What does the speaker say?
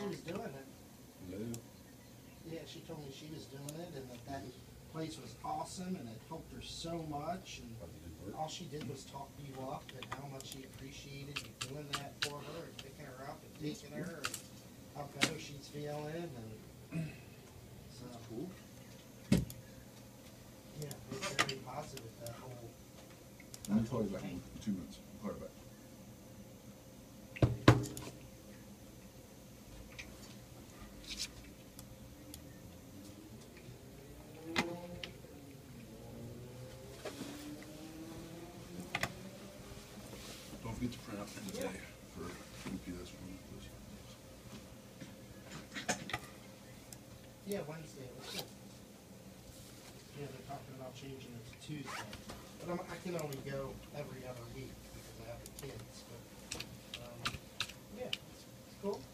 she was doing it. Hello. Yeah, she told me she was doing it and that place was awesome and it helped her so much. And all she did was talk you up and how much she appreciated you doing that for her and picking her up and taking her and how better she's feeling. And so, That's cool. yeah, it's very positive, that whole. Let me call you back in 2 minutes. I'll call you back. Don't forget to print out for the day for UPS for me, please. Yeah, Wednesday, it was good. Yeah, they're talking about changing it to Tuesday, but I can only go every other week because I have the kids, but, yeah, it's cool.